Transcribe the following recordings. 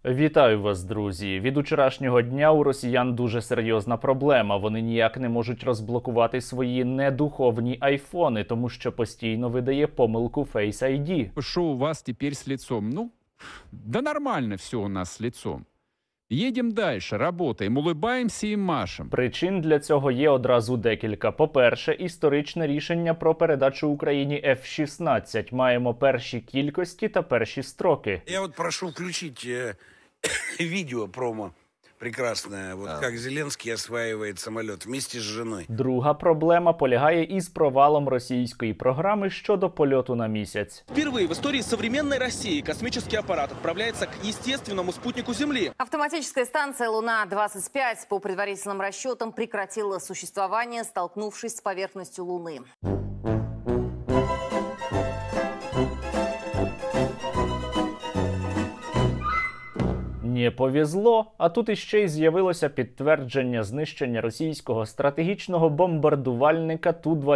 Вітаю вас, друзі! Від вчорашнього дня у росіян дуже серйозна проблема. Вони ніяк не можуть розблокувати свої недуховні айфони, тому що постійно видає помилку Face ID. Что у вас теперь с лицом? Ну, да нормально все у нас с лицом. Едем дальше, работаем, улыбаемся и машем. Причин для цього є одразу декілька. По-перше, історичне рішення про передачу Україні F-16. Маємо перші кількості та перші строки. Я вот прошу включить видео промо прекрасное, вот как Зеленский осваивает самолет вместе с женой. Друга проблема полягає із провалом російської програми щодо польоту на місяць. Впервые в истории современной России космический аппарат отправляется к естественному спутнику Земли. Автоматическая станция «Луна-25» по предварительным расчетам прекратила существование, столкнувшись с поверхностью Луны. Не повезло, а тут іще й з'явилося підтвердження знищення російського стратегічного бомбардувальника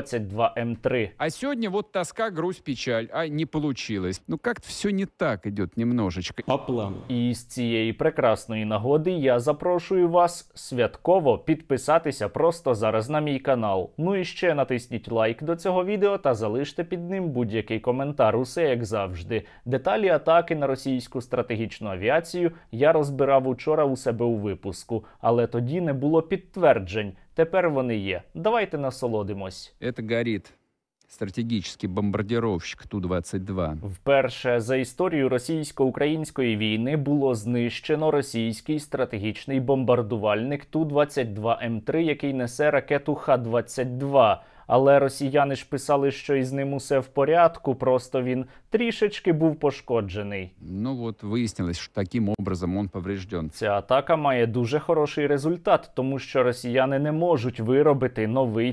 Ту-22М3. А сегодня вот тоска, грусть, печаль. А не получилось. Ну как-то все не так идет немножечко. По плану. І з цієї прекрасної нагоди я запрошую вас святково підписатися просто зараз на мій канал. Ну і ще натисніть лайк до цього відео та залиште під ним будь-який коментар. Усе як завжди. Деталі атаки на російську стратегічну авіацію я розбирав учора у себе у випуску, але тоді не було підтверджень. Тепер вони є. Давайте насолодимось. Это горит стратегический бомбардировщик Ту-22. Вперше за історію російсько-української війни було знищено російський стратегічний бомбардувальник Ту-22М3, який несе ракету Х-22. Але росіяни ж писали, що із ним усе в порядку, просто він трішечки був пошкоджений. Ну вот выяснилось, что таким образом он поврежден. Ця атака має дуже хороший результат, тому що росіяни не можуть виробити новий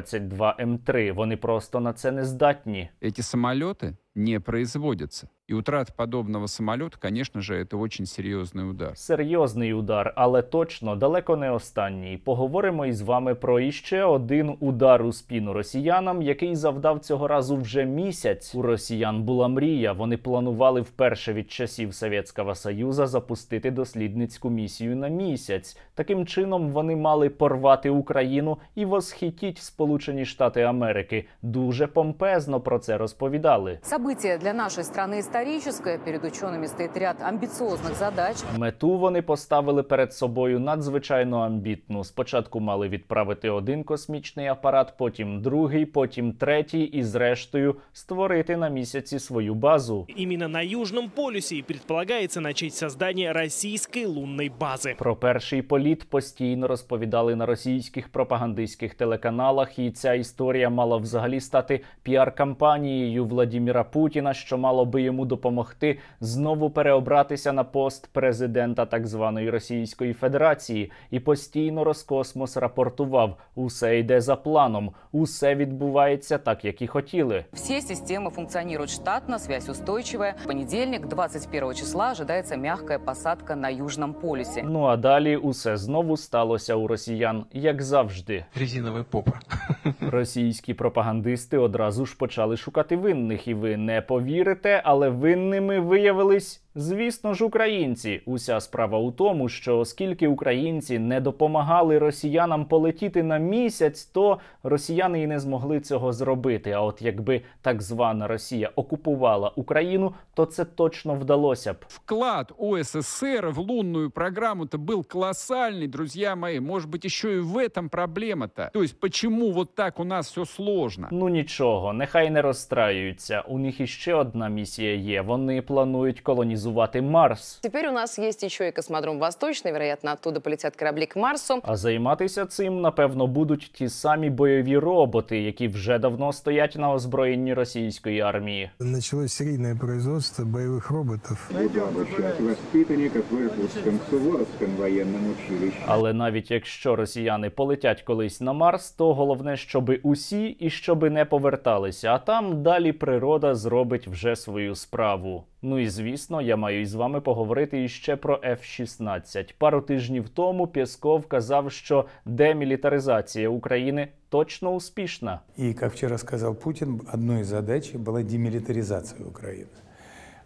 Ту-22М3. Вони просто на це не здатні. Эти самолеты не производятся. И утрата подобного самолета, конечно же, это очень серьезный удар. Серйозний удар, але точно далеко не останній. Поговоримо із вами про іще один удар у спину росіянам, який завдав цього разу вже місяць. У росіян була мрія. Вони планували вперше від часів Совєтського Союзу запустити дослідницьку місію на місяць. Таким чином вони мали порвати Україну і восхитіть Сполучені Штати Америки. Дуже помпезно про це розповідали. Событие для нашей страны историческое. Перед учеными стоит ряд амбициозных задач. Мету вони поставили перед собою надзвичайно амбітну. Спочатку мали відправити один космічний апарат, потім другий, потім третій і зрештою створити на місяці свою базу. Именно на Южном полюсе и предполагается начать создание российской лунной базы. Про перший політ постійно розповідали на російських пропагандистських телеканалах, і ця історія мала взагалі стати піар-кампанією Владимира Путіна, що мало би йому допомогти знову переобратися на пост президента так званої Російської Федерації. І постійно Роскосмос рапортував: усе йде за планом, усе відбувається так, як і хотіли. Все системы функционируют штатно, связь устойчивая. В понедельник, 21 числа, ожидается мягкая посадка на Южном полюсе. Ну а далі усе знову сталося у росіян, як завжди. Резиновая попа. Російські пропагандисти одразу ж почали шукати винних, і ви не повірите, але винними виявились, звісно ж, українці. Уся справа у тому, що оскільки українці не допомагали росіянам полетіти на місяць, то росіяни і не змогли цього зробити. А от якби так звана Росія окупувала Україну, то це точно вдалося б. Вклад УССР в лунную программу-то был колоссальный, друзья мои. Может быть, еще и в этом проблема-то. То есть, почему вот так у нас все сложно? Ну нічого, нехай не розстраюються. У них іще одна місія є. Вони планують колонізувати Марс. Теперь у нас есть еще и космодром Восточный, вероятно, оттуда полетят корабли к Марсу. А займатися цим, напевно, будуть ті самі бойові роботи, які вже давно стоять на озброєнні російської армії. Началось серийное производство боевых роботов. Воспитанников в Иркутском Суворовском военном училище. Але навіть якщо росіяни полетять колись на Марс, то головне, щоби усі і щоби не поверталися. А там далі природа зробить вже свою справу. Ну і звісно, я маю із вами поговорити іще про F-16. Пару тижнів тому Пєсков казав, що демілітаризація України точно успішна. И, как вчера сказал Путин, одной из задач была демилитаризация Украины.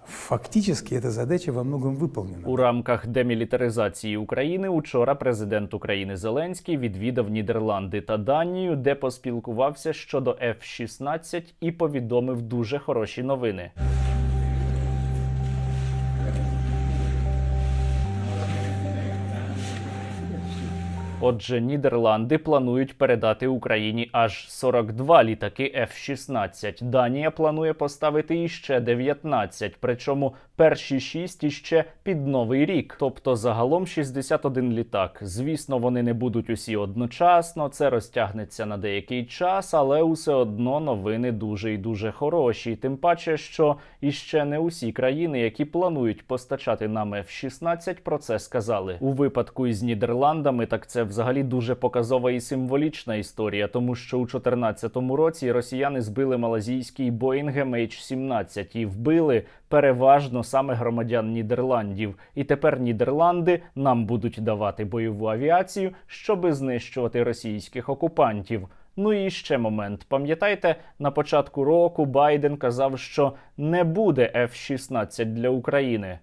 Фактически эта задача во многом выполнена. У рамках демілітаризації України учора президент України Зеленський відвідав Нідерланди та Данію, де поспілкувався щодо F-16 і повідомив дуже хороші новини. Отже, Нідерланди планують передати Україні аж 42 літаки F-16. Данія планує поставити іще 19, причому перші 6 іще під Новий рік. Тобто загалом 61 літак. Звісно, вони не будуть усі одночасно, це розтягнеться на деякий час, але усе одно новини дуже і дуже хороші. Тим паче, що іще не усі країни, які планують постачати нам F-16, про це сказали. У випадку із Нідерландами, так це взагалі дуже показова і символічна історія, тому що у 2014 році росіяни збили малазійський Boeing MH17 і вбили переважно саме громадян Нідерландів. І тепер Нідерланди нам будуть давати бойову авіацію, щоби знищувати російських окупантів. Ну і ще момент. Пам'ятаєте, на початку року Байден казав, що не буде F-16 для України.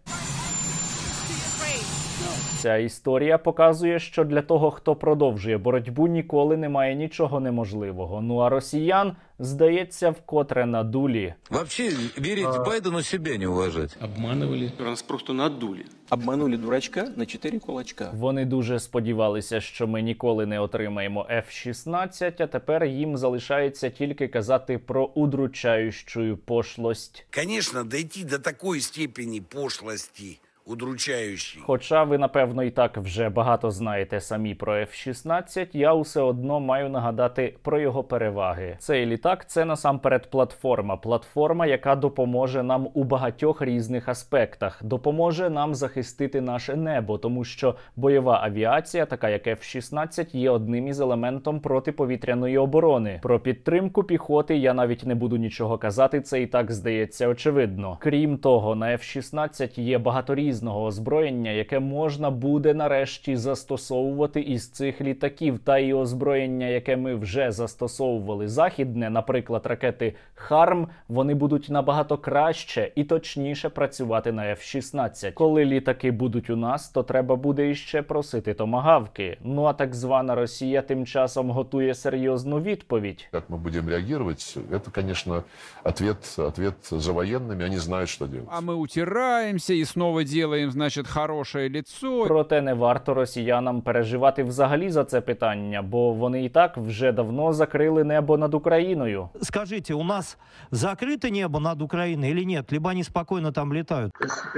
Ця історія показує, що для того, хто продовжує боротьбу, ніколи немає нічого неможливого. Ну а росіян, здається, вкотре надулі. Вообще, верить Байдену себя не уважать. Обманывали. Нас просто надули. Обманули дурачка на 4 кулачка. Вони дуже сподівалися, що ми ніколи не отримаємо F-16, а тепер їм залишається тільки казати про удручаючу пошлость. Конечно, дойти до такої степені пошлості, удручаючий. Хоча ви, напевно, і так вже багато знаєте самі про F-16, я усе одно маю нагадати про його переваги. Цей літак – це насамперед платформа. Платформа, яка допоможе нам у багатьох різних аспектах. Допоможе нам захистити наше небо, тому що бойова авіація, така як F-16, є одним із елементом протиповітряної оборони. Про підтримку піхоти я навіть не буду нічого казати, це і так здається очевидно. Крім того, на F-16 є багато різних озброєння, яке можна буде нарешті застосовувати із цих літаків, та і озброєння, яке ми вже застосовували західне, наприклад, ракети «Харм», вони будуть набагато краще і точніше працювати на F-16. Коли літаки будуть у нас, то треба буде іще просити томагавки. Ну а так звана Росія тим часом готує серйозну відповідь. Як ми будемо реагувати, це, звісно, відповідь за воєнними, вони знають, що робити. А ми утираємося і знову делаем, значит, хорошее лицо. Проте не варто росіянам переживати взагалі за це питання, бо вони і так вже давно закрили небо над Україною. Скажите, у нас закрыто небо над Украиной или нет? Либо они спокойно там летают?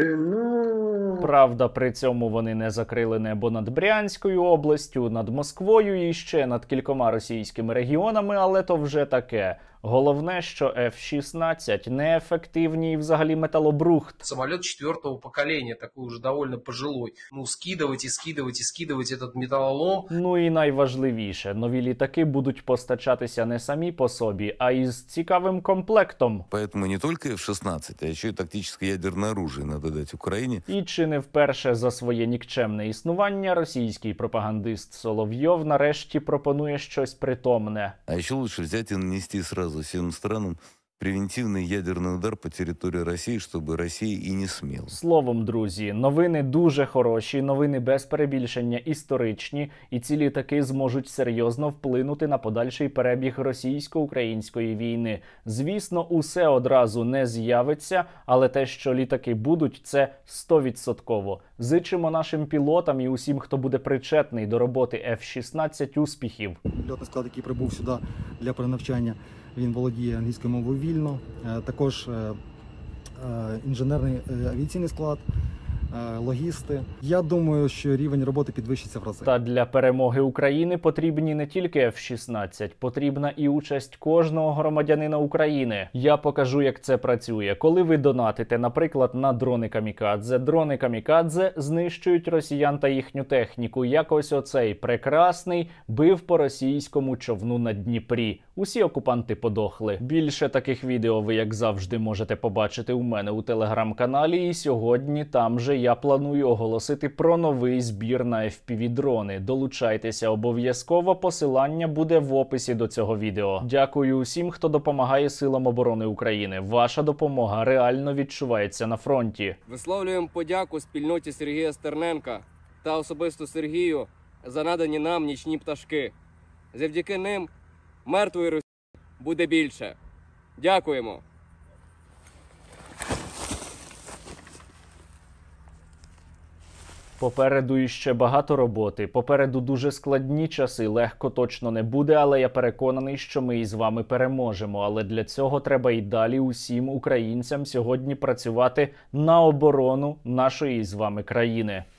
Правда, при цьому вони не закрили небо над Брянською областю, над Москвою і ще над кількома російськими регіонами, але то вже таке. Головне, що F-16 неефективні і взагалі металобрухт. Самолет 4-го поколения, такой уже довольно пожилой. Ну, скидывать и скидывать и скидывать этот металлолом. Ну і найважливіше, нові літаки будуть постачатися не самі по собі, а із цікавим комплектом. Поэтому не только F-16, а еще и тактическое ядерное оружие надо дать Украине. І чи не вперше за своє нікчемне існування російський пропагандист Соловйов нарешті пропонує щось притомне. А ще лучше взять и нанести сразу всем странам превентивний ядерний удар по території Росії, щоб Росія і не сміла. Словом, друзі, новини дуже хороші, новини без перебільшення історичні, і ці літаки зможуть серйозно вплинути на подальший перебіг російсько-української війни. Звісно, усе одразу не з'явиться, але те, що літаки будуть, це 100%. Зичимо нашим пілотам і усім, хто буде причетний до роботи F-16, успіхів. Льотний склад, який прибув сюди для перенавчання, він володіє англійською мовою вільно. Також інженерний авіаційний склад, логісти. Я думаю, що рівень роботи підвищиться в рази. Та для перемоги України потрібні не тільки F-16, потрібна і участь кожного громадянина України. Я покажу, як це працює. Коли ви донатите, наприклад, на дрони Камікадзе знищують росіян та їхню техніку. Якось оцей прекрасний бив по російському човну на Дніпрі. Усі окупанти подохли. Більше таких відео ви, як завжди, можете побачити у мене у телеграм-каналі, і сьогодні там же я планую оголосити про новий збір на FPV-дрони. Долучайтеся обов'язково, посилання буде в описі до цього відео. Дякую усім, хто допомагає Силам оборони України. Ваша допомога реально відчувається на фронті. Висловлюємо подяку спільноті Сергія Стерненка та особисто Сергію за надані нам нічні пташки. Завдяки ним мертвої Росії буде більше. Дякуємо. Попереду іще багато роботи, попереду дуже складні часи, легко точно не буде, але я переконаний, що ми із вами переможемо. Але для цього треба і далі усім українцям сьогодні працювати на оборону нашої з вами країни.